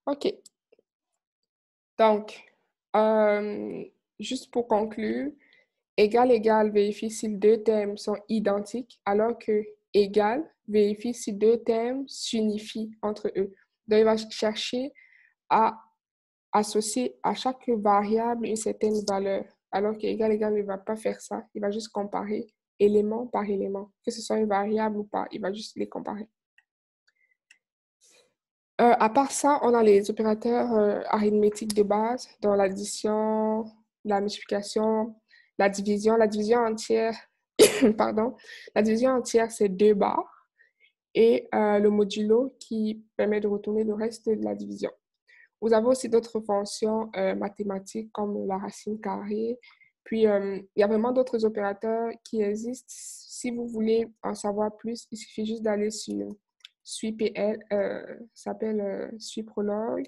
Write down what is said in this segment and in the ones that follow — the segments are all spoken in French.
OK. Donc, euh, juste pour conclure, égal égal vérifie si deux termes sont identiques, alors que égal vérifie si deux termes s'unifient entre eux. Donc, il va chercher à associer à chaque variable une certaine valeur, alors qu'égal égal ne va pas faire ça. Il va juste comparer élément par élément, que ce soit une variable ou pas, il va juste les comparer. À part ça, on a les opérateurs arithmétiques de base, dans l'addition, la multiplication, la division. La division entière, pardon, la division entière, c'est 2 barres et le modulo qui permet de retourner le reste de la division. Vous avez aussi d'autres fonctions mathématiques comme la racine carrée. Puis, il y a vraiment d'autres opérateurs qui existent. Si vous voulez en savoir plus, il suffit juste d'aller sur SUIPL, s'appelle SUIProlog.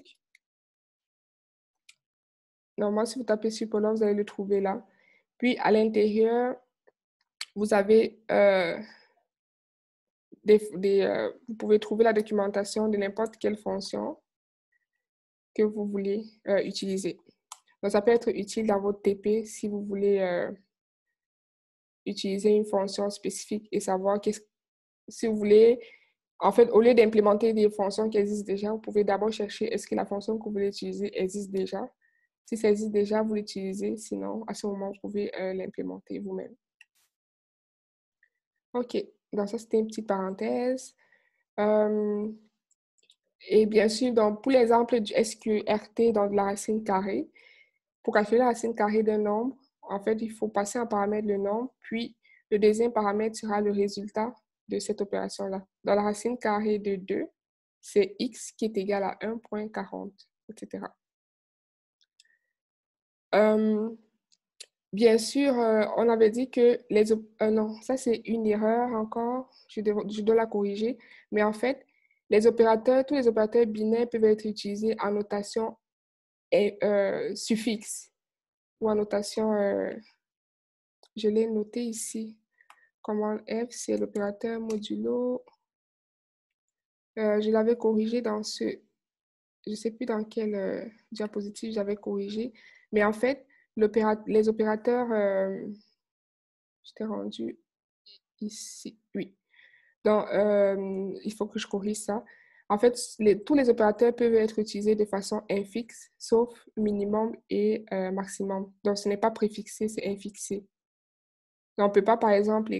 Normalement, si vous tapez SUIProlog, vous allez le trouver là. Puis, à l'intérieur, vous avez vous pouvez trouver la documentation de n'importe quelle fonction que vous voulez utiliser. Donc, ça peut être utile dans votre TP si vous voulez utiliser une fonction spécifique et savoir si vous voulez, en fait, au lieu d'implémenter des fonctions qui existent déjà, vous pouvez d'abord chercher est-ce que la fonction que vous voulez utiliser existe déjà. Si ça existe déjà, vous l'utilisez. Sinon, à ce moment, vous pouvez l'implémenter vous-même. OK. Donc, ça, c'était une petite parenthèse. Et bien sûr, donc, pour l'exemple du SQRT, donc de la racine carrée, pour calculer la racine carrée d'un nombre, en fait, il faut passer en paramètre le nombre, puis le deuxième paramètre sera le résultat de cette opération-là. Dans la racine carrée de 2, c'est x qui est égal à 1,40, etc. Bien sûr, on avait dit que non, ça c'est une erreur encore, je dois la corriger, mais en fait, tous les opérateurs binaires peuvent être utilisés en notation suffixe ou en notation, je l'ai noté ici, commande F, c'est l'opérateur modulo. Je l'avais corrigé dans je ne sais plus dans quelle diapositive j'avais corrigé, mais en fait, les opérateurs, je t'ai rendu ici, oui. Donc, il faut que je corrige ça. En fait, tous les opérateurs peuvent être utilisés de façon infixe, sauf minimum et maximum. Donc, ce n'est pas préfixé, c'est infixé. Donc, on ne peut pas, par exemple,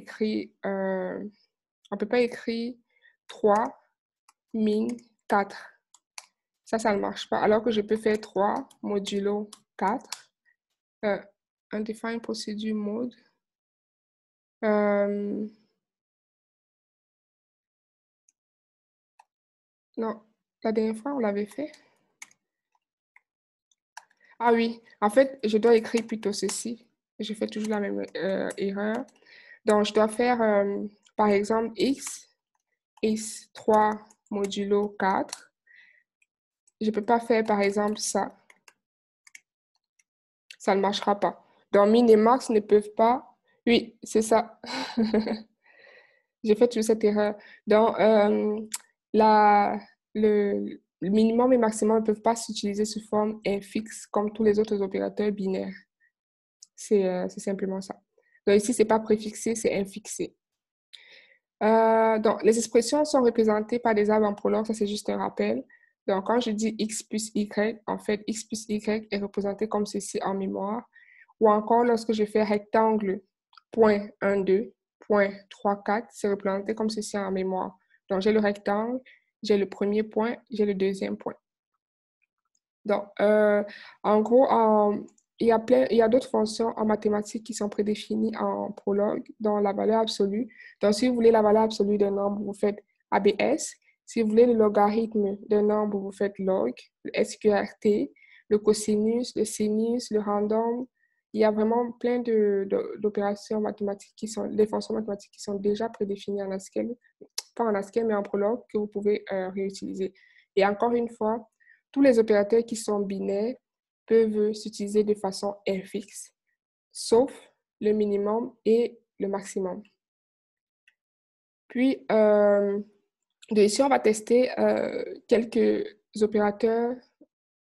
on peut pas écrire 3 min 4. Ça ne marche pas. Alors que je peux faire 3 modulo 4, undefined procedure mode. Non, la dernière fois, on l'avait fait. Ah oui, en fait, je dois écrire plutôt ceci. Je fais toujours la même erreur. Donc, je dois faire, par exemple, x 3 modulo 4. Je ne peux pas faire, par exemple, ça. Ça ne marchera pas. Donc, min et max ne peuvent pas. Oui, c'est ça. J'ai fait toujours cette erreur. Donc, le minimum et maximum ne peuvent pas s'utiliser sous forme infixe comme tous les autres opérateurs binaires. C'est simplement ça. Donc, ici, ce n'est pas préfixé, c'est infixé. Donc, les expressions sont représentées par des arbres en prologue, ça c'est juste un rappel. Donc, quand je dis x plus y, en fait, x plus y est représenté comme ceci en mémoire. Ou encore, lorsque je fais rectangle, point 1, 2, point 3, 4, c'est représenté comme ceci en mémoire. Donc, j'ai le rectangle, j'ai le premier point, j'ai le deuxième point. Donc, en gros, il y a d'autres fonctions en mathématiques qui sont prédéfinies en prologue, dont la valeur absolue. Donc, si vous voulez la valeur absolue d'un nombre, vous faites ABS. Si vous voulez le logarithme d'un nombre, vous faites log, le SQRT, le cosinus, le sinus, le random. Il y a vraiment plein d'opérations mathématiques des fonctions mathématiques qui sont déjà prédéfinies en Haskell, pas en Haskell, mais en prologue, que vous pouvez réutiliser. Et encore une fois, tous les opérateurs qui sont binaires peuvent s'utiliser de façon infixe, sauf le minimum et le maximum. Puis, ici, on va tester quelques opérateurs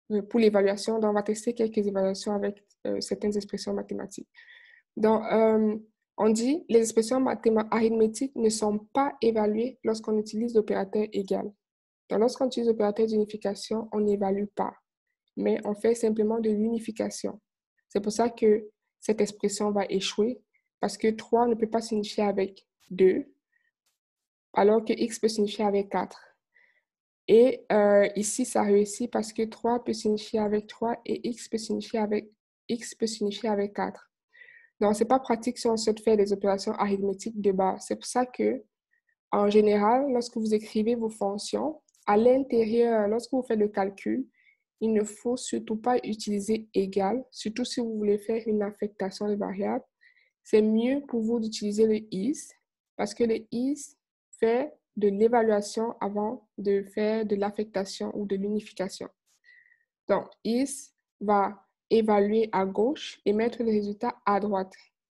pour l'évaluation. Donc, on va tester quelques évaluations avec certaines expressions mathématiques. Donc, on dit les expressions arithmétiques ne sont pas évaluées lorsqu'on utilise l'opérateur égal. Donc, lorsqu'on utilise l'opérateur d'unification, on n'évalue pas, mais on fait simplement de l'unification. C'est pour ça que cette expression va échouer, parce que 3 ne peut pas s'unifier avec 2, alors que x peut s'unifier avec 4. Et ici, ça réussit parce que 3 peut s'unifier avec 3 et x peut s'unifier avec 4. Donc, ce n'est pas pratique si on souhaite faire des opérations arithmétiques de base. C'est pour ça que, en général, lorsque vous écrivez vos fonctions, à l'intérieur, lorsque vous faites le calcul, il ne faut surtout pas utiliser égal, surtout si vous voulez faire une affectation de variables. C'est mieux pour vous d'utiliser le is, parce que le is fait de l'évaluation avant de faire de l'affectation ou de l'unification. Donc, is va évaluer à gauche et mettre le résultat à droite.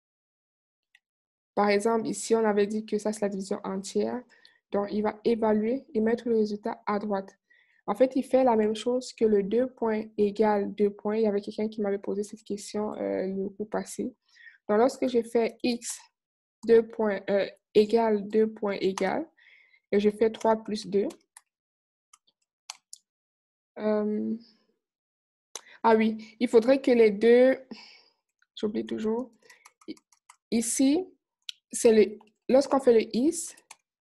Par exemple, ici, on avait dit que ça, c'est la division entière. Donc, il va évaluer et mettre le résultat à droite. En fait, il fait la même chose que le 2 points égale 2 points. Il y avait quelqu'un qui m'avait posé cette question le coup passé. Donc, lorsque j'ai fait x 2 points, égale 2 points égale, et je fais 3 plus 2. Ah oui, il faudrait que les deux, j'oublie toujours, ici, lorsqu'on fait le is,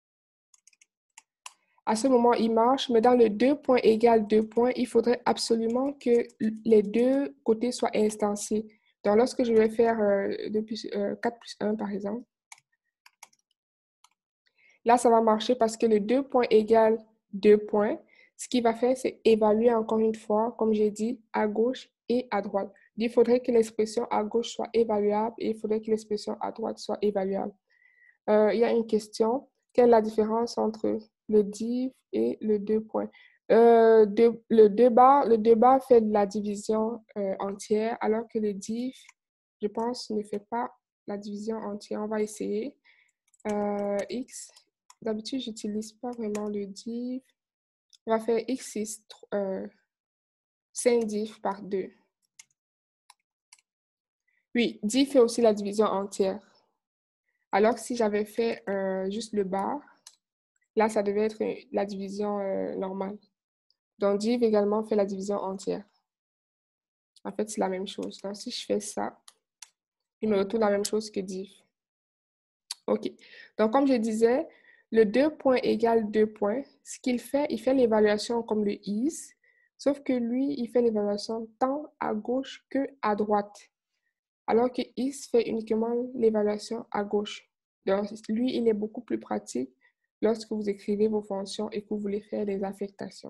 à ce moment, il marche, mais dans le 2 points égale 2 points, il faudrait absolument que les deux côtés soient instanciés. Donc, lorsque je vais faire 4 plus 1, par exemple, là, ça va marcher parce que le 2 points égale 2 points. Ce qu'il va faire, c'est évaluer encore une fois, comme j'ai dit, à gauche et à droite. Il faudrait que l'expression à gauche soit évaluable et il faudrait que l'expression à droite soit évaluable. Il y a une question. Quelle est la différence entre le div et le 2 points? Le 2 bar fait de la division entière, alors que le div, je pense, ne fait pas la division entière. On va essayer. X. D'habitude, je n'utilise pas vraiment le div. On va faire x6, 5 div par 2. Oui, div fait aussi la division entière. Alors que si j'avais fait juste le bar, là, ça devait être la division normale. Donc, div également fait la division entière. En fait, c'est la même chose. Donc, si je fais ça, il me retourne la même chose que div. OK. Donc, comme je disais, le 2 points égale 2 points. Ce qu'il fait, il fait l'évaluation comme le is, sauf que lui, il fait l'évaluation tant à gauche que à droite, alors que is fait uniquement l'évaluation à gauche. Donc, lui, il est beaucoup plus pratique lorsque vous écrivez vos fonctions et que vous voulez faire des affectations.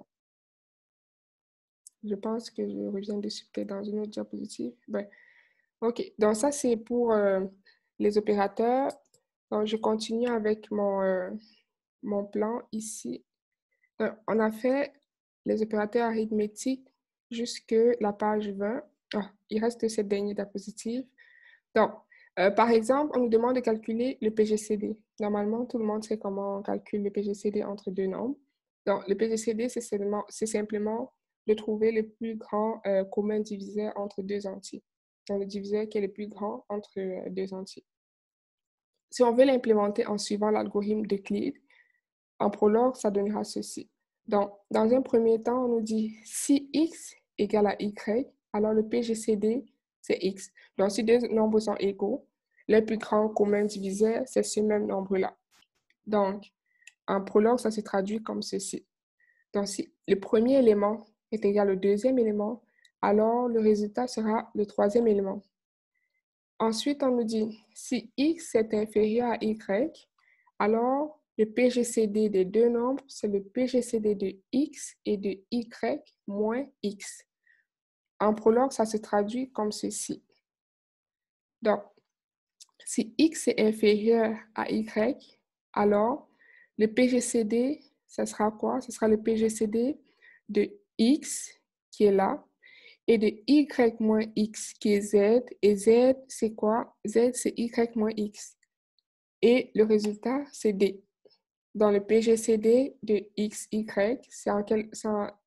Je pense que je reviens dessus peut-être dans une autre diapositive. Ben, OK. Donc, ça, c'est pour les opérateurs. Donc, je continue avec mon plan ici. On a fait les opérateurs arithmétiques jusque la page 20. Ah, il reste cette dernière diapositive. Donc, par exemple, on nous demande de calculer le PGCD. Normalement, tout le monde sait comment on calcule le PGCD entre deux nombres. Donc, le PGCD, c'est simplement de trouver le plus grand commun diviseur entre deux entiers. Donc, le diviseur qui est le plus grand entre deux entiers. Si on veut l'implémenter en suivant l'algorithme d'Euclide, en Prolog, ça donnera ceci. Donc, dans un premier temps, on nous dit si x égale à y, alors le PGCD, c'est x. Donc, si deux nombres sont égaux, le plus grand commun diviseur, c'est ce même nombre-là. Donc, en Prolog, ça se traduit comme ceci. Donc, si le premier élément est égal au deuxième élément, alors le résultat sera le troisième élément. Ensuite, on nous dit si x est inférieur à y, alors le PGCD des deux nombres, c'est le PGCD de x et de y moins x. En Prolog, ça se traduit comme ceci. Donc, si x est inférieur à y, alors le PGCD, ça sera quoi? Ce sera le PGCD de x qui est là et de y moins x qui est z. Et z, c'est quoi? Z, c'est y moins x. Et le résultat, c'est d. Dans le PGCD de XY, c'est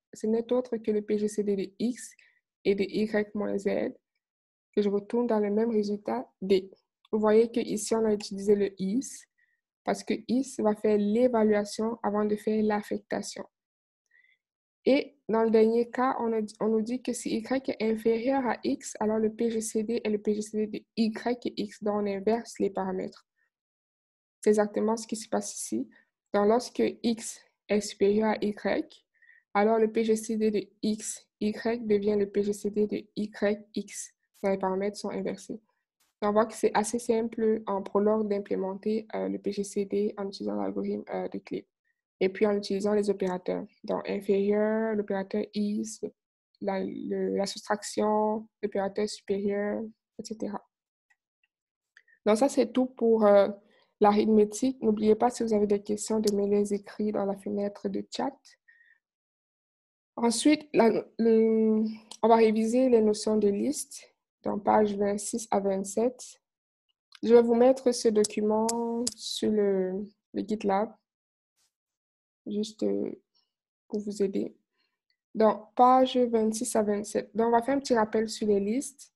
ce n'est autre que le PGCD de X et de Y moins Z que je retourne dans le même résultat D. Vous voyez qu'ici, on a utilisé le IS parce que IS va faire l'évaluation avant de faire l'affectation. Et dans le dernier cas, on nous dit que si Y est inférieur à X, alors le PGCD est le PGCD de Y et X, donc on inverse les paramètres. C'est exactement ce qui se passe ici. Donc, lorsque X est supérieur à Y, alors le PGCD de X, Y devient le PGCD de Y, X. Donc, les paramètres sont inversés. Donc, on voit que c'est assez simple en Prolog d'implémenter le PGCD en utilisant l'algorithme de clé. Et puis en utilisant les opérateurs. Donc, inférieur, l'opérateur is, la soustraction, l'opérateur supérieur, etc. Donc, ça, c'est tout pour l'arithmétique. N'oubliez pas, si vous avez des questions, de me les écrire dans la fenêtre de chat. Ensuite, on va réviser les notions de liste, dans page 26 à 27. Je vais vous mettre ce document sur le GitLab, juste pour vous aider. Donc, page 26 à 27. Donc, on va faire un petit rappel sur les listes.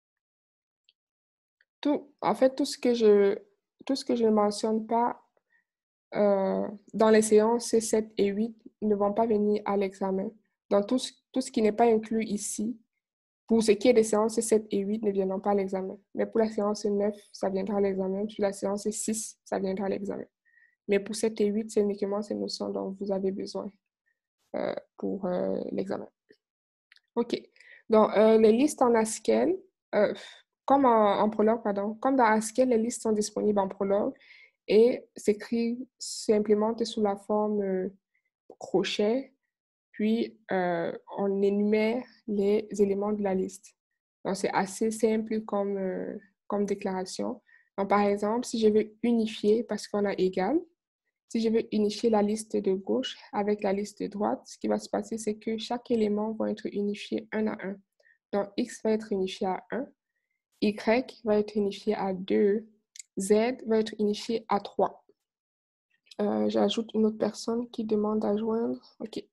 En fait, tout ce que je ne mentionne pas dans les séances 7 et 8 ne vont pas venir à l'examen. Donc, tout ce qui n'est pas inclus ici, pour ce qui est des séances 7 et 8, ne viendront pas à l'examen. Mais pour la séance 9, ça viendra à l'examen. Pour la séance 6, ça viendra à l'examen. Mais pour 7 et 8, c'est uniquement ces notions dont vous avez besoin pour l'examen. OK. Donc, les listes en Haskell, comme en Prolog, pardon, comme dans Haskell, les listes sont disponibles en Prolog et s'implémentent sous la forme crochet, puis on énumère les éléments de la liste. Donc, c'est assez simple comme déclaration. Donc, par exemple, si je veux unifier, parce qu'on a égal, si je veux unifier la liste de gauche avec la liste de droite, ce qui va se passer, c'est que chaque élément va être unifié un à un. Donc, X va être unifié à 1, Y va être unifié à 2, Z va être unifié à 3. J'ajoute une autre personne qui demande à joindre. OK.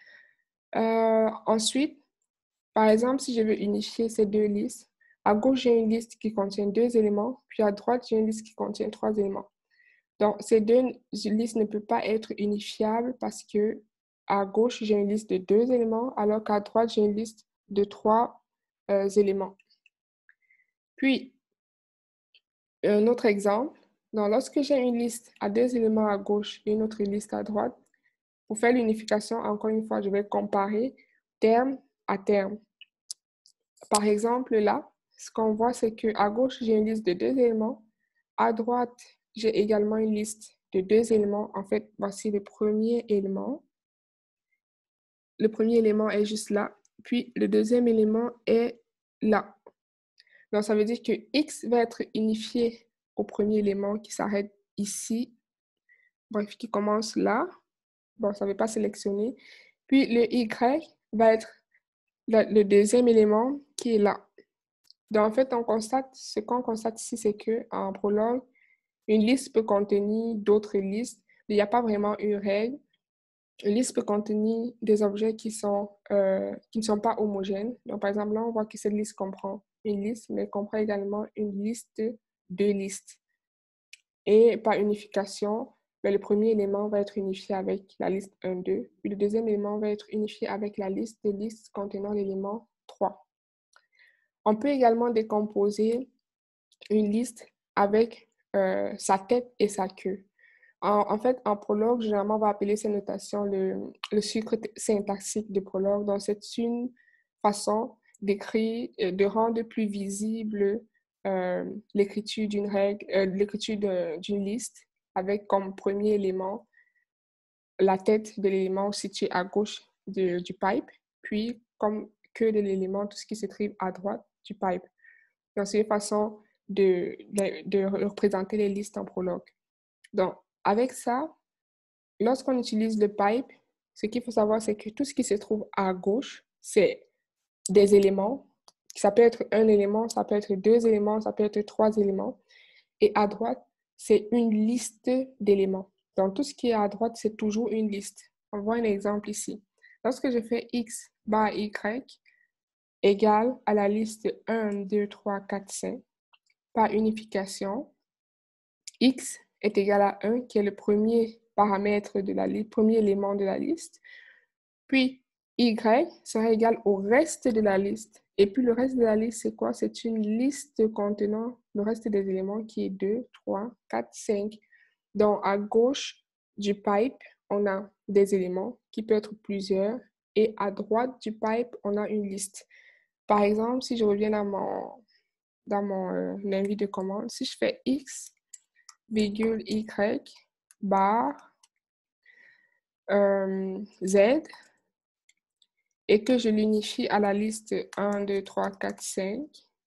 Ensuite, par exemple, si je veux unifier ces deux listes, à gauche, j'ai une liste qui contient 2 éléments, puis à droite, j'ai une liste qui contient 3 éléments. Donc, ces deux listes ne peuvent pas être unifiables parce que à gauche, j'ai une liste de 2 éléments, alors qu'à droite, j'ai une liste de 3 éléments. Puis, un autre exemple, donc lorsque j'ai une liste à 2 éléments à gauche et une autre liste à droite, pour faire l'unification, encore une fois, je vais comparer terme à terme. Par exemple, là, ce qu'on voit, c'est qu'à gauche, j'ai une liste de 2 éléments. À droite, j'ai également une liste de 2 éléments. En fait, voici le premier élément. Le premier élément est juste là. Puis, le deuxième élément est là. Donc, ça veut dire que X va être unifié au premier élément qui s'arrête ici. Bref, qui commence là. Bon, ça ne veut pas sélectionner. Puis, le Y va être le deuxième élément qui est là. Donc, en fait, ce qu'on constate ici, c'est qu'en Prolog, une liste peut contenir d'autres listes. Il n'y a pas vraiment une règle. Une liste peut contenir des objets qui ne sont pas homogènes. Donc, par exemple, là, on voit que cette liste comprend une liste, mais comprend également une liste de listes. Et par unification, ben, le premier élément va être unifié avec la liste 1, 2, puis le deuxième élément va être unifié avec la liste de listes contenant l'élément 3. On peut également décomposer une liste avec sa tête et sa queue. En fait, en Prolog, généralement, on va appeler ces notations le sucre syntaxique de Prolog. Donc, c'est une façon d'écrire, de rendre plus visible l'écriture d'une règle, l'écriture d'une liste avec comme premier élément la tête de l'élément situé à gauche du pipe, puis comme queue de l'élément, tout ce qui se trouve à droite du pipe. Donc, c'est une façon de représenter les listes en Prolog. Donc, avec ça, lorsqu'on utilise le pipe, ce qu'il faut savoir, c'est que tout ce qui se trouve à gauche, c'est des éléments. Ça peut être un élément, ça peut être 2 éléments, ça peut être 3 éléments. Et à droite, c'est une liste d'éléments. Donc, tout ce qui est à droite, c'est toujours une liste. On voit un exemple ici. Lorsque je fais X bar Y égale à la liste 1, 2, 3, 4, 5, par unification, X est égal à 1, qui est le premier paramètre de la liste, premier élément de la liste. Puis, Y sera égal au reste de la liste. Et puis, le reste de la liste, c'est quoi? C'est une liste contenant le reste des éléments qui est 2, 3, 4, 5. Donc, à gauche du pipe, on a des éléments qui peuvent être plusieurs. Et à droite du pipe, on a une liste. Par exemple, si je reviens dans mon invit de commande, si je fais X, virgule Y, bar, Z, et que je l'unifie à la liste 1, 2, 3, 4, 5,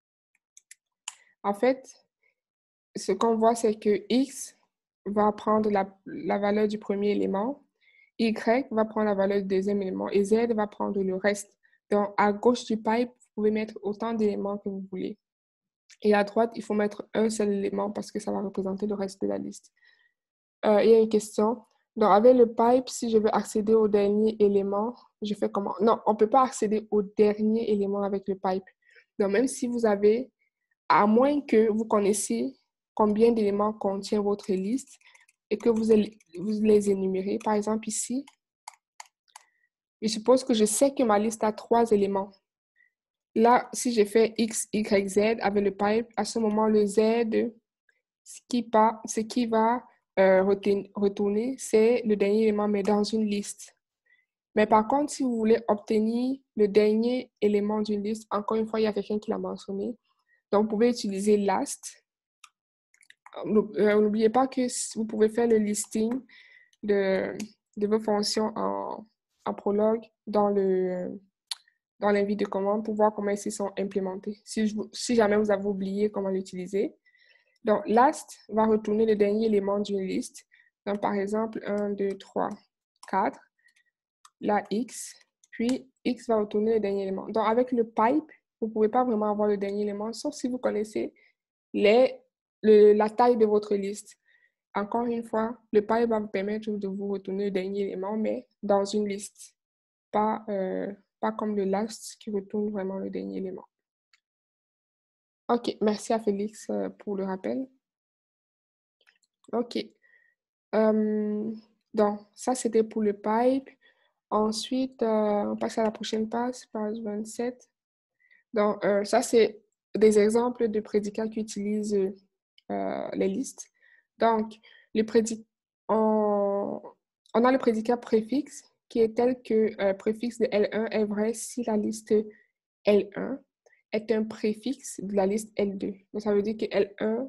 en fait, ce qu'on voit, c'est que X va prendre la valeur du premier élément, Y va prendre la valeur du deuxième élément et Z va prendre le reste. Donc, à gauche du pipe, vous pouvez mettre autant d'éléments que vous voulez. Et à droite, il faut mettre un seul élément parce que ça va représenter le reste de la liste. Il y a une question. Donc, avec le pipe, si je veux accéder au dernier élément, je fais comment? Non, on ne peut pas accéder au dernier élément avec le pipe. Donc, même si vous avez, à moins que vous connaissiez combien d'éléments contient votre liste et que vous les énumérez. Par exemple, ici, je suppose que je sais que ma liste a 3 éléments. Là, si je fais X, Y, Z avec le pipe, à ce moment, le Z, ce qui va retourner, c'est le dernier élément, mais dans une liste. Mais par contre, si vous voulez obtenir le dernier élément d'une liste, encore une fois, il y a quelqu'un qui l'a mentionné. Donc, vous pouvez utiliser last. N'oubliez pas que vous pouvez faire le listing de vos fonctions en Prolog dans l'invite de commande pour voir comment ils sont implémentés. Si jamais vous avez oublié comment l'utiliser. Donc, last va retourner le dernier élément d'une liste. Donc, par exemple, 1, 2, 3, 4. La X, puis X va retourner le dernier élément. Donc, avec le pipe, vous ne pouvez pas vraiment avoir le dernier élément, sauf si vous connaissez la taille de votre liste. Encore une fois, le pipe va vous permettre de vous retourner le dernier élément, mais dans une liste, pas comme le last qui retourne vraiment le dernier élément. OK, merci à Félix pour le rappel. OK. Donc, ça, c'était pour le pipe. Ensuite, on passe à la prochaine page 27. Donc, ça, c'est des exemples de prédicats qui utilisent les listes. Donc, on a le prédicat préfixe qui est tel que préfixe de L1 est vrai si la liste L1 est un préfixe de la liste L2. Donc, ça veut dire que L1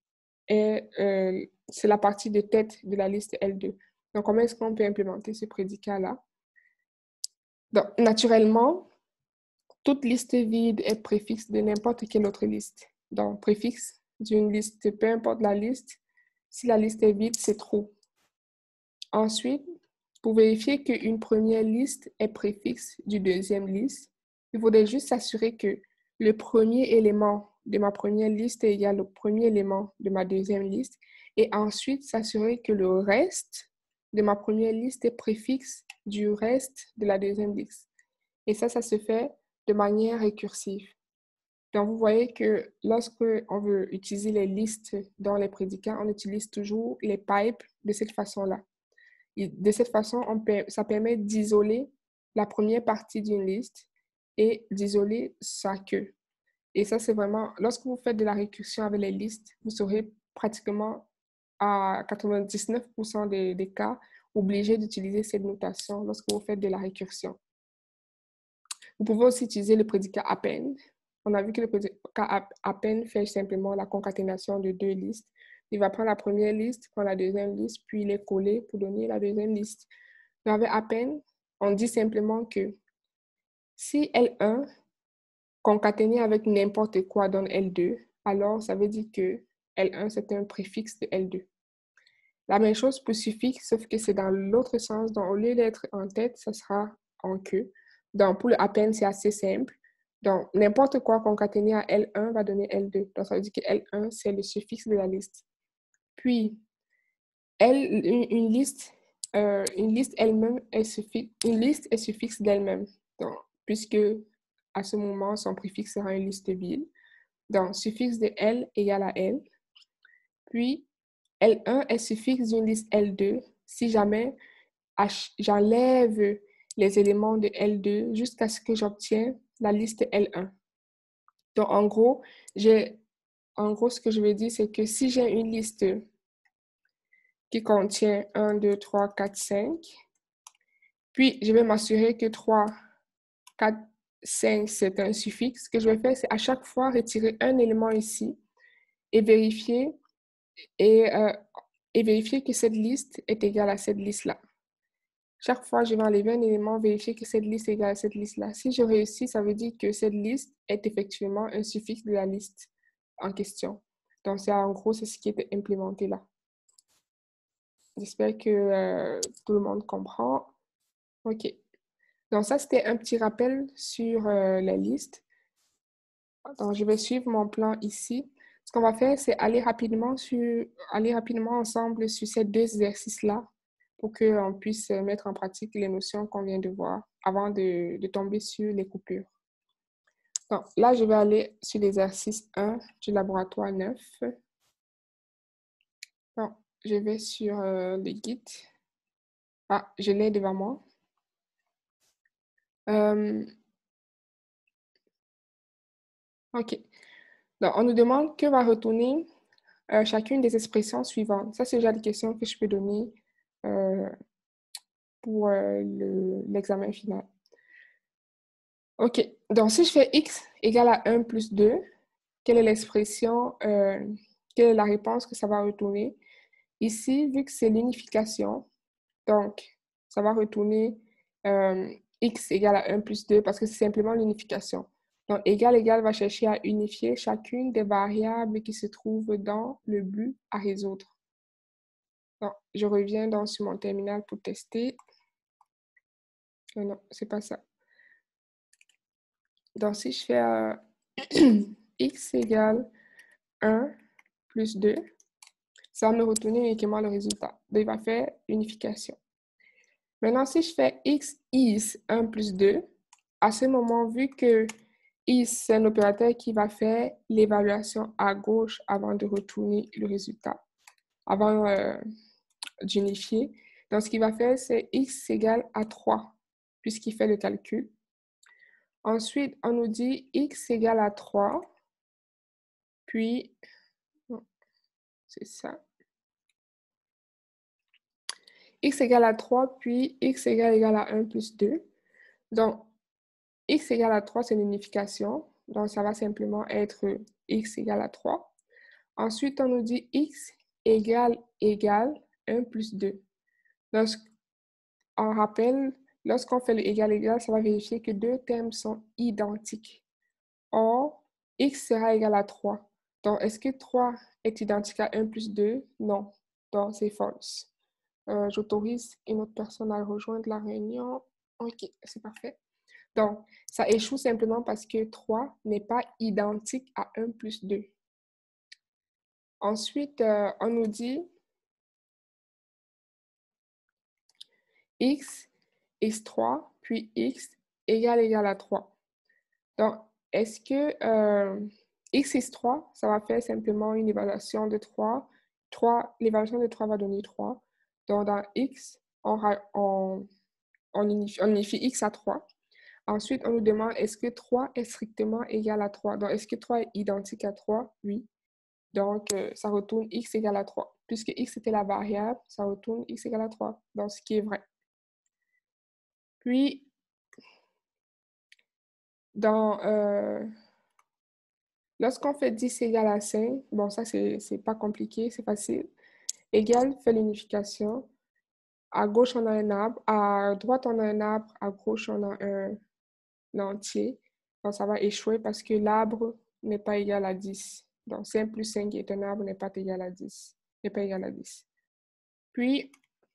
c'est la partie de tête de la liste L2. Donc, comment est-ce qu'on peut implémenter ce prédicat-là? Donc, naturellement, toute liste vide est préfixe de n'importe quelle autre liste. Donc, préfixe d'une liste, peu importe la liste, si la liste est vide, c'est true. Ensuite, pour vérifier qu'une première liste est préfixe du deuxième liste, il faudrait juste s'assurer que le premier élément de ma première liste est égal au premier élément de ma deuxième liste et ensuite s'assurer que le reste de ma première liste est préfixe du reste de la deuxième liste. Et ça se fait de manière récursive. Donc, vous voyez que lorsque on veut utiliser les listes dans les prédicats, on utilise toujours les pipes de cette façon-là. De cette façon, ça permet d'isoler la première partie d'une liste et d'isoler sa queue. Et ça, c'est vraiment, lorsque vous faites de la récursion avec les listes, vous serez pratiquement à 99% des cas obligé d'utiliser cette notation lorsque vous faites de la récursion. Vous pouvez aussi utiliser le prédicat append. On a vu que le prédicat append fait simplement la concaténation de 2 listes. Il va prendre la première liste, prendre la deuxième liste, puis les coller pour donner la deuxième liste. Mais avec append, on dit simplement que si L1 concaténé avec n'importe quoi donne L2, alors ça veut dire que L1 c'est un préfixe de L2. La même chose pour suffixe, sauf que c'est dans l'autre sens. Donc, au lieu d'être en tête, ça sera en queue. Donc, pour le append, c'est assez simple. Donc, n'importe quoi concaténé à L1 va donner L2. Donc, ça veut dire que L1, c'est le suffixe de la liste. Puis, une liste une liste elle-même, une liste est suffixe d'elle-même. Donc, puisque à ce moment, son préfixe sera une liste vide. Donc, suffixe de L égale à L. Puis, L1 est suffixe d'une liste L2 si jamais j'enlève les éléments de L2 jusqu'à ce que j'obtienne la liste L1. Donc, en gros, ce que je veux dire, c'est que si j'ai une liste qui contient 1, 2, 3, 4, 5, puis je vais m'assurer que 3, 4, 5, c'est un suffixe. Ce que je vais faire, c'est à chaque fois retirer un élément ici et vérifier, que cette liste est égale à cette liste-là. Chaque fois, je vais enlever un élément, vérifier que cette liste est égale à cette liste-là. Si je réussis, ça veut dire que cette liste est effectivement un suffixe de la liste en question. Donc, en gros, c'est ce qui est implémenté là. J'espère que tout le monde comprend. OK. Donc, ça, c'était un petit rappel sur la liste. Donc, je vais suivre mon plan ici. Ce qu'on va faire, c'est aller rapidement ensemble sur ces deux exercices-là pour qu'on puisse mettre en pratique les notions qu'on vient de voir avant de tomber sur les coupures. Donc, là, je vais aller sur l'exercice 1 du laboratoire 9. Donc, je vais sur le guide. Ah, je l'ai devant moi. OK. Donc, on nous demande que va retourner chacune des expressions suivantes. Ça, c'est déjà des questions que je peux donner pour l'examen final. OK. Donc, si je fais x égale à 1 plus 2, quelle est l'expression, quelle est la réponse que ça va retourner? Ici, vu que c'est l'unification, donc, ça va retourner x égale à 1 plus 2 parce que c'est simplement l'unification. Donc, égal va chercher à unifier chacune des variables qui se trouvent dans le but à résoudre. Donc, je reviens donc sur mon terminal pour tester. Non, c'est pas ça. Donc, si je fais x égale 1 plus 2, ça va me retourner uniquement le résultat. Donc, il va faire unification. Maintenant, si je fais x is 1 plus 2, à ce moment, vu que is, c'est un opérateur qui va faire l'évaluation à gauche avant de retourner le résultat, avant d'unifier. Donc, ce qu'il va faire, c'est x égale à 3, puisqu'il fait le calcul. Ensuite, on nous dit x égale à 3, puis, c'est ça. X égale à 3, puis x égale à 1 plus 2. Donc, x égale à 3, c'est l'unification. Donc, ça va simplement être x égale à 3. Ensuite, on nous dit x égale 1 plus 2. Donc, on rappelle, lorsqu'on fait le égal, ça va vérifier que deux termes sont identiques. Or, x sera égal à 3. Donc, est-ce que 3 est identique à 1 plus 2? Non. Donc, c'est false. J'autorise une autre personne à rejoindre la réunion. OK, c'est parfait. Donc, ça échoue simplement parce que 3 n'est pas identique à 1 plus 2. Ensuite, on nous dit x is 3, puis x égale à 3. Donc, est-ce que x is 3, ça va faire simplement une évaluation de 3. L'évaluation de 3 va donner 3. Donc, dans x, on unifie x à 3. Ensuite, on nous demande est-ce que 3 est strictement égal à 3. Donc, est-ce que 3 est identique à 3? Oui. Donc, ça retourne x égale à 3. Puisque x était la variable, ça retourne x égale à 3. Donc, ce qui est vrai. Puis, lorsqu'on fait 10 égale à 5, bon, ça, c'est pas compliqué, c'est facile. Égal fait l'unification. À gauche, on a un arbre. À droite, on a un arbre. À gauche, on a un entier. Donc, ça va échouer parce que l'arbre n'est pas égal à 10. Donc, 5 plus 5 est un arbre n'est pas égal à 10. N'est pas égal à 10. Puis,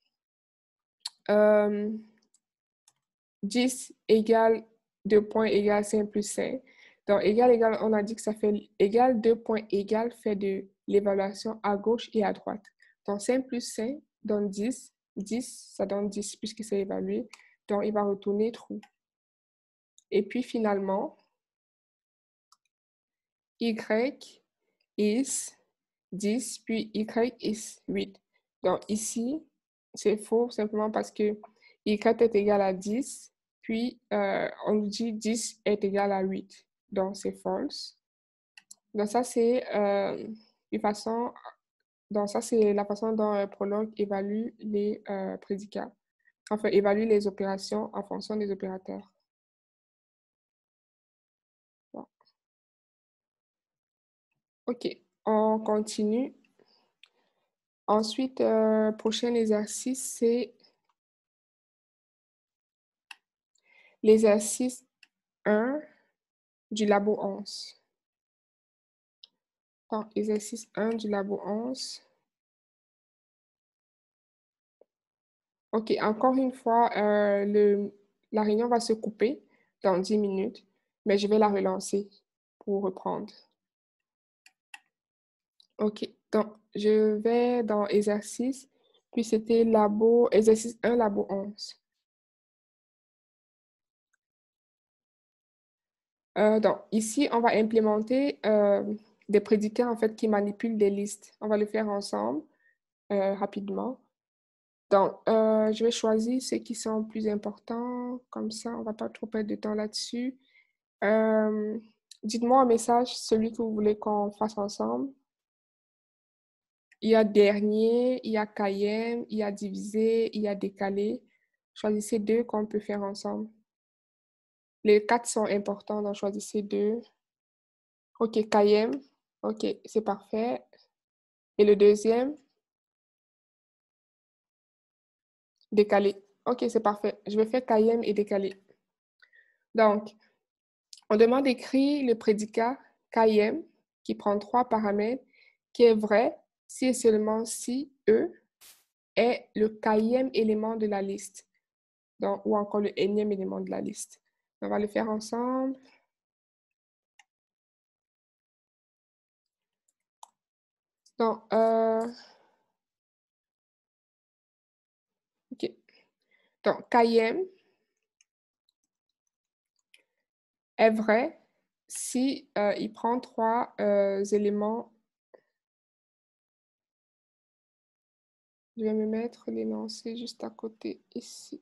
10 égale 2 points égale 5 plus 5. Donc, égal, on a dit que ça fait égal 2 points égal fait de l'évaluation à gauche et à droite. Donc, 5 plus 5 donne 10. 10, ça donne 10 puisque c'est évalué. Donc, il va retourner true. Et puis, finalement, y is 10, puis y is 8. Donc, ici, c'est faux simplement parce que y est égal à 10, puis on nous dit 10 est égal à 8. Donc, c'est false. Donc, ça, c'est une façon... Donc, ça, c'est la façon dont un prologue évalue les prédicats. Enfin, évalue les opérations en fonction des opérateurs. Bon. OK, on continue. Ensuite, prochain exercice, c'est l'exercice 1 du labo 11. Donc, exercice 1 du labo 11. OK, encore une fois, la réunion va se couper dans 10 minutes, mais je vais la relancer pour reprendre. OK, donc je vais dans exercice, puis c'était exercice 1, labo 11. Donc, ici, on va implémenter des prédicats en fait qui manipulent des listes. On va le faire ensemble rapidement. Donc, je vais choisir ceux qui sont plus importants. Comme ça, on ne va pas trop perdre de temps là-dessus. Dites-moi en message celui que vous voulez qu'on fasse ensemble. Il y a dernier, il y a Cayenne, il y a divisé, il y a décalé. Choisissez deux qu'on peut faire ensemble. Les quatre sont importants, donc choisissez deux. OK, Cayenne. OK, c'est parfait. Et le deuxième? Décalé. OK, c'est parfait. Je vais faire Cayenne et décalé. Donc, on demande d'écrire le prédicat Cayenne qui prend 3 paramètres, qui est vrai si et seulement si E est le Kème élément de la liste, donc, ou encore le Nème élément de la liste. On va le faire ensemble. Donc, OK. Donc, Kème est vrai si il prend 3 éléments. Je vais me mettre l'énoncé juste à côté ici.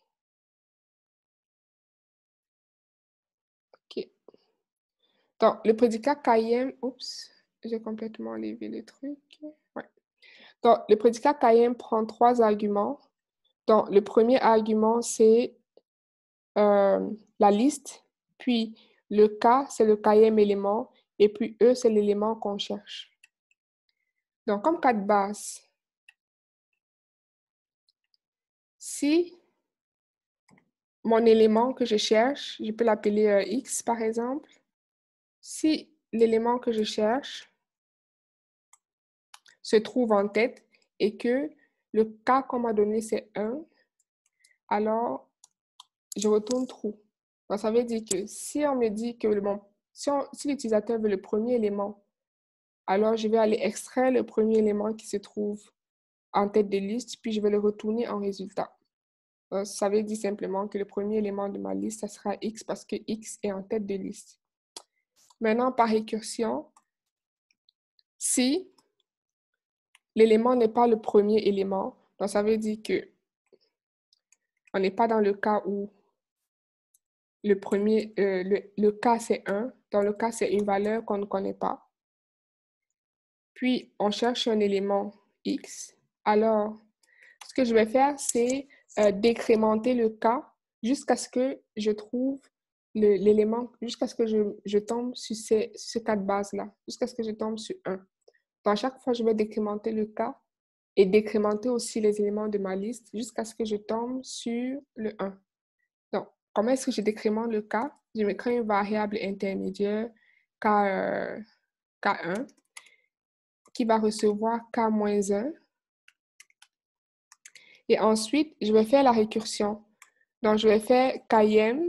OK. Donc, le prédicat Kème, oups, j'ai complètement enlevé le truc. Ouais. Donc, le prédicat Kème prend 3 arguments. Donc, le premier argument, c'est la liste, puis le K, c'est le Kème élément, et puis E, c'est l'élément qu'on cherche. Donc, comme cas de base, si mon élément que je cherche, je peux l'appeler X, par exemple. Si l'élément que je cherche se trouve en tête et que le K qu'on m'a donné, c'est 1, alors je retourne true. Donc, ça veut dire que si on me dit que si l'utilisateur veut le premier élément, alors je vais aller extraire le premier élément qui se trouve en tête de liste, puis je vais le retourner en résultat. Donc, ça veut dire simplement que le premier élément de ma liste, ça sera X parce que X est en tête de liste. Maintenant, par récursion, si l'élément n'est pas le premier élément, donc ça veut dire que on n'est pas dans le cas où le cas c'est 1. Dans le cas, c'est une valeur qu'on ne connaît pas. Puis, on cherche un élément X. Alors, ce que je vais faire, c'est décrémenter le cas jusqu'à ce que je trouve l'élément, jusqu'à ce que je tombe sur ce cas de base-là, jusqu'à ce que je tombe sur 1. Donc, à chaque fois, je vais décrémenter le cas et décrémenter aussi les éléments de ma liste jusqu'à ce que je tombe sur le 1. Donc, comment est-ce que je décrémente le cas? Je vais créer une variable intermédiaire K1 qui va recevoir K-1. Et ensuite, je vais faire la récursion. Donc, je vais faire Kym.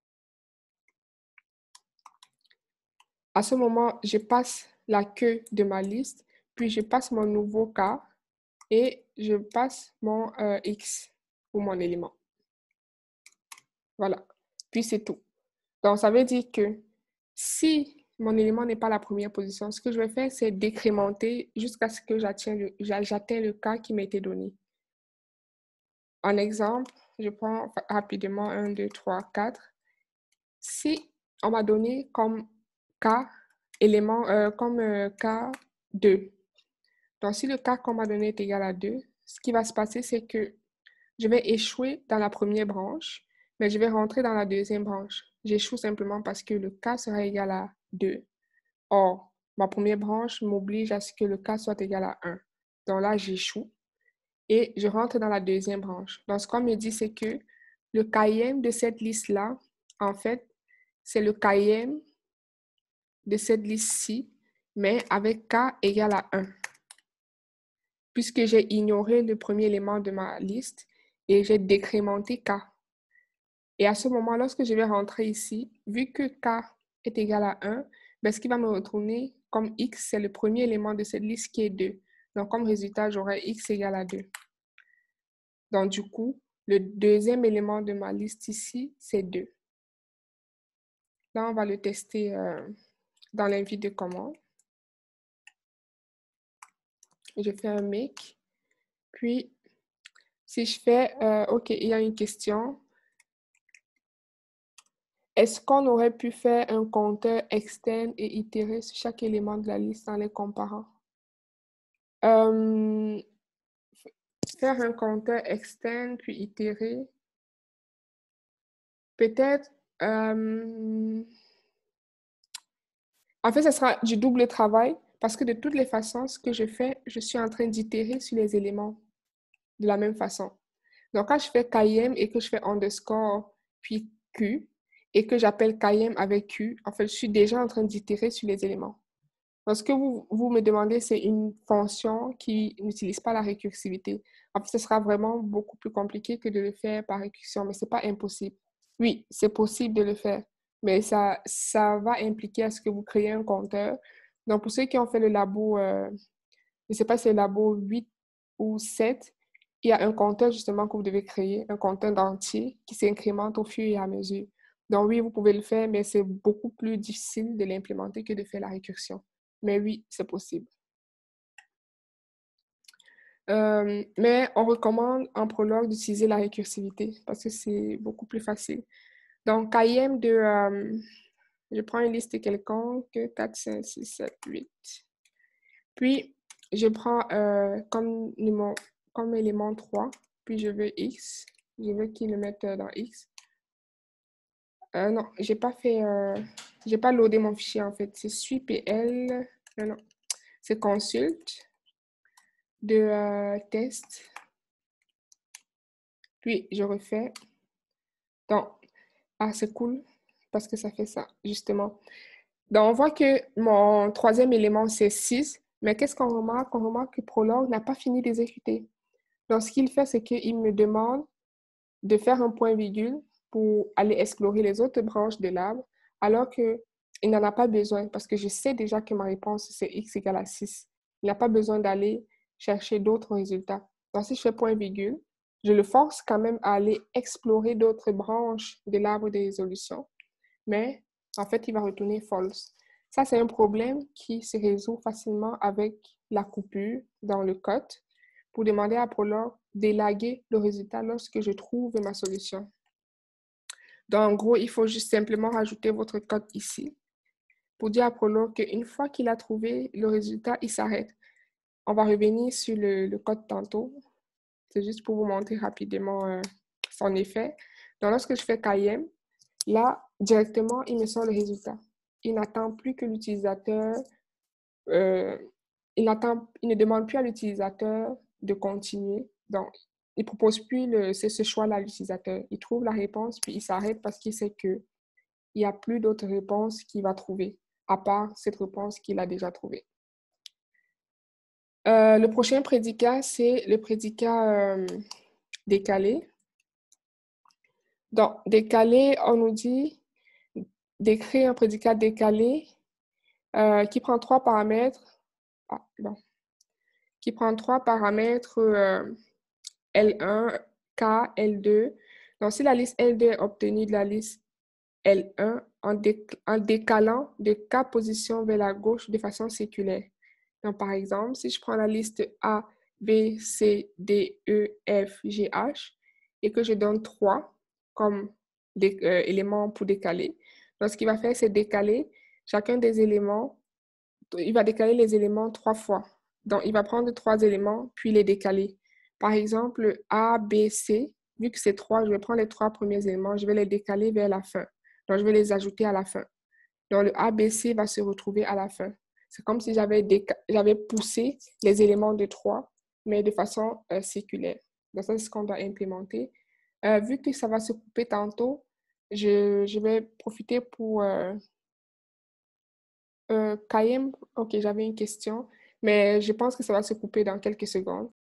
À ce moment, je passe la queue de ma liste, puis je passe mon nouveau K. et je passe mon X pour mon élément. Voilà. Puis c'est tout. Donc, ça veut dire que si mon élément n'est pas la première position, ce que je vais faire, c'est décrémenter jusqu'à ce que j'atteigne le cas qui m'a été donné. En exemple, je prends rapidement 1, 2, 3, 4. Si on m'a donné comme cas élément, cas 2. Donc, si le cas qu'on m'a donné est égal à 2, ce qui va se passer, c'est que je vais échouer dans la première branche, mais je vais rentrer dans la deuxième branche. J'échoue simplement parce que le cas sera égal à 2. Or, ma première branche m'oblige à ce que le cas soit égal à 1. Donc là, j'échoue et je rentre dans la deuxième branche. Donc, ce qu'on me dit, c'est que le KM de cette liste-là, en fait, c'est le KM de cette liste-ci, mais avec K égale à 1. Puisque j'ai ignoré le premier élément de ma liste et j'ai décrémenté K. Et à ce moment, lorsque je vais rentrer ici, vu que K est égal à 1, ben, ce qui va me retourner comme X, c'est le premier élément de cette liste qui est 2. Donc, comme résultat, j'aurai X égale à 2. Donc, du coup, le deuxième élément de ma liste ici, c'est 2. Là, on va le tester dans l'invite de commande. Je fais un make. Puis, si je fais, OK, il y a une question. Est-ce qu'on aurait pu faire un compteur externe et itérer sur chaque élément de la liste en les comparant? Faire un compteur externe puis itérer. Peut-être, en fait, ça sera du double travail parce que de toutes les façons, ce que je fais, je suis en train d'itérer sur les éléments de la même façon. Donc, quand je fais KM et que je fais underscore puis Q et que j'appelle KM avec Q, en fait, je suis déjà en train d'itérer sur les éléments. Donc, ce que vous me demandez, c'est une fonction qui n'utilise pas la récursivité. En fait, ce sera vraiment beaucoup plus compliqué que de le faire par récursion, mais ce n'est pas impossible. Oui, c'est possible de le faire, mais ça va impliquer à ce que vous créez un compteur. Donc, pour ceux qui ont fait le labo, je ne sais pas si c'est le labo 8 ou 7, il y a un compteur justement que vous devez créer, un compteur d'entier qui s'incrémente au fur et à mesure. Donc, oui, vous pouvez le faire, mais c'est beaucoup plus difficile de l'implémenter que de faire la récursion. Mais oui, c'est possible. Mais on recommande en prologue d'utiliser la récursivité parce que c'est beaucoup plus facile. Donc, KIM je prends une liste quelconque, 4, 5, 6, 7, 8. Puis, je prends comme élément 3, puis je veux X. Je veux qu'il le mette dans X. Non, j'ai pas loadé mon fichier en fait. C'est suipl. Non, c'est consulte de test. Puis, je refais. Donc, c'est cool parce que ça fait ça, justement. Donc, on voit que mon troisième élément, c'est 6. Mais qu'est-ce qu'on remarque? On remarque que Prolog n'a pas fini d'exécuter. Donc, ce qu'il fait, c'est qu'il me demande de faire un point-virgule pour aller explorer les autres branches de l'arbre, alors qu'il n'en a pas besoin parce que je sais déjà que ma réponse, c'est x égale à 6. Il n'a pas besoin d'aller chercher d'autres résultats. Donc, si je fais point-virgule, je le force quand même à aller explorer d'autres branches de l'arbre de résolution, mais en fait, il va retourner false. Ça, c'est un problème qui se résout facilement avec la coupure dans le code pour demander à Prolog d'élaguer le résultat lorsque je trouve ma solution. Donc, en gros, il faut juste simplement rajouter votre code ici pour dire à Prolog qu'une fois qu'il a trouvé le résultat, il s'arrête. On va revenir sur le code tantôt. C'est juste pour vous montrer rapidement son effet. Donc, lorsque je fais KM, là, directement, il me sort le résultat. Il n'attend plus que l'utilisateur, il ne demande plus à l'utilisateur de continuer. Donc, il ne propose plus ce choix-là à l'utilisateur. Il trouve la réponse, puis il s'arrête parce qu'il sait qu'il n'y a plus d'autres réponses qu'il va trouver, à part cette réponse qu'il a déjà trouvée. Le prochain prédicat, c'est le prédicat décalé. Donc, décalé, on nous dit d'écrire un prédicat décalé qui prend 3 paramètres. qui prend trois paramètres L1, K, L2. Donc, si la liste L2 est obtenue de la liste L1 en décalant de K position vers la gauche de façon circulaire. Donc, par exemple, si je prends la liste A, B, C, D, E, F, G, H et que je donne 3 comme éléments pour décaler, donc ce qu'il va faire, c'est décaler chacun des éléments, il va décaler les éléments 3 fois. Donc, il va prendre 3 éléments, puis les décaler. Par exemple, A, B, C, vu que c'est 3, je vais prendre les 3 premiers éléments, je vais les décaler vers la fin. Donc, je vais les ajouter à la fin. Donc, le ABC va se retrouver à la fin. C'est comme si j'avais poussé les éléments de 3, mais de façon circulaire. Donc, ça, c'est ce qu'on doit implémenter. Vu que ça va se couper tantôt, je vais profiter pour... Kayem, ok, j'avais une question, mais je pense que ça va se couper dans quelques secondes.